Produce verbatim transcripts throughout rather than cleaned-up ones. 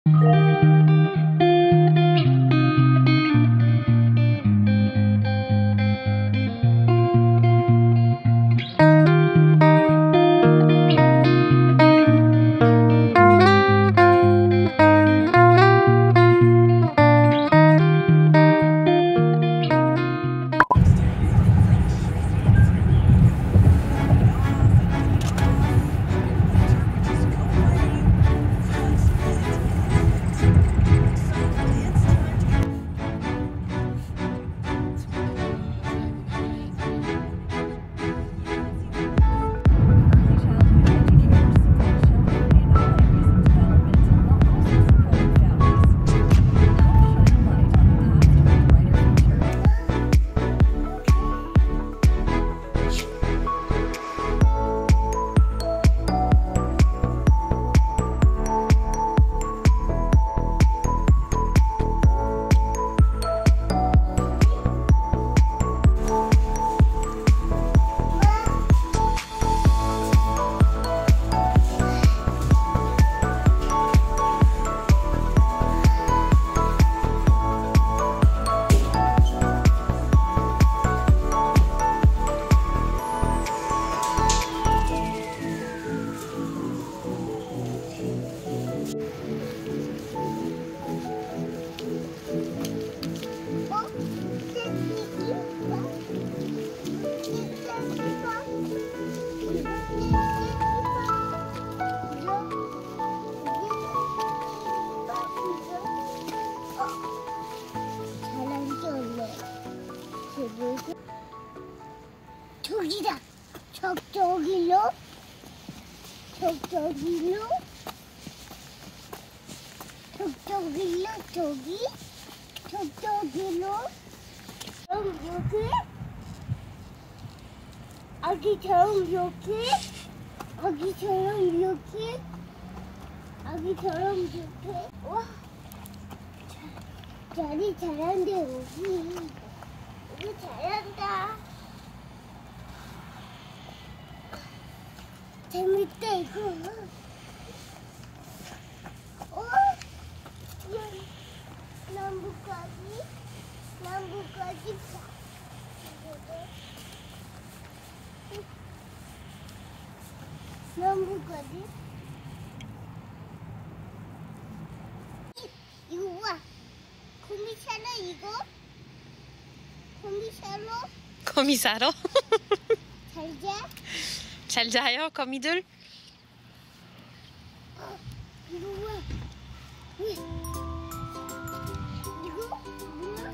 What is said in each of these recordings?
저기다. 저쪽이로. 저쪽이로. 저쪽이로. 저기. 저쪽이로. 그럼 여기. 아기처럼 이렇게. 아기처럼 이렇게. 아기처럼 이렇게. 와. 자리 잘한다 여기. 여기 잘한다. 재밌다 이거. 어? 나무까지, 나무까지 봐. 나무까지. 이거 봐. 거미 사러 이거. 거미 사러. 거미 사러? 잘 자. 잘 자요, 거미들? 어, 이거 봐. 왜? 이거 뭐야?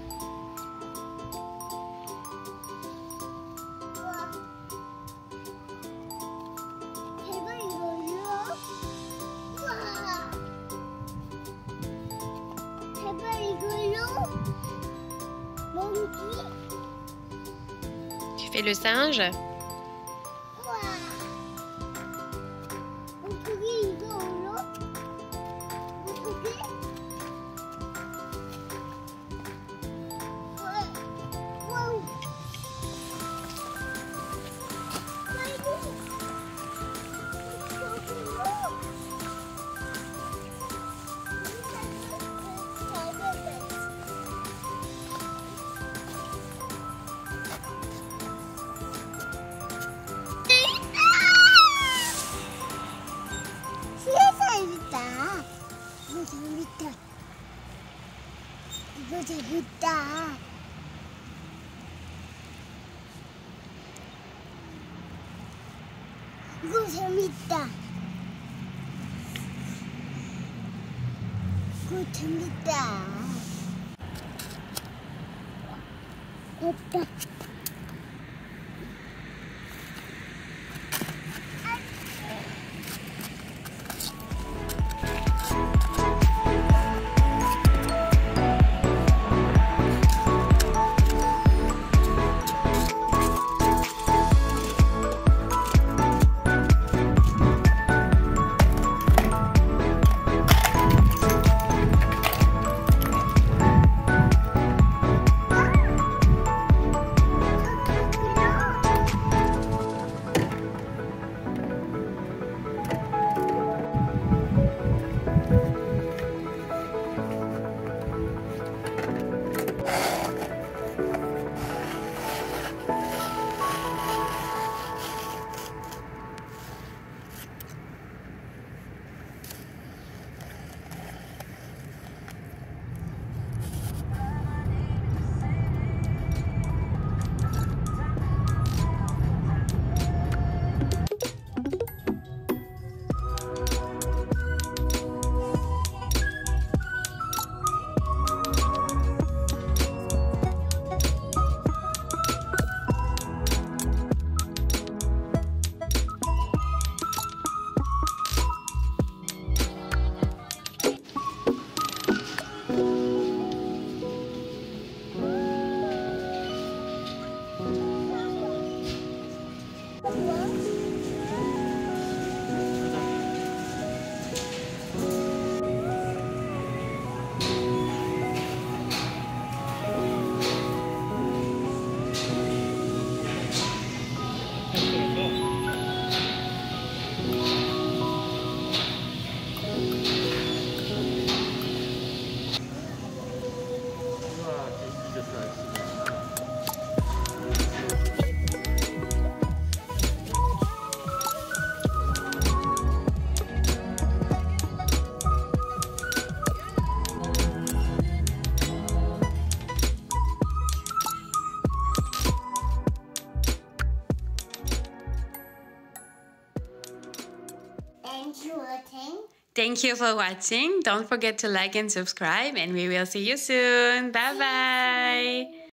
와. 제발 이걸로. 와. 제발 이걸로. 몽키. Tu fais le singe? 재밌다. 이거 재밌다. 이거 재밌다. 이거 재밌다. 됐다. Thank you for watching. Don't forget to like and subscribe, and we will see you soon. Bye bye.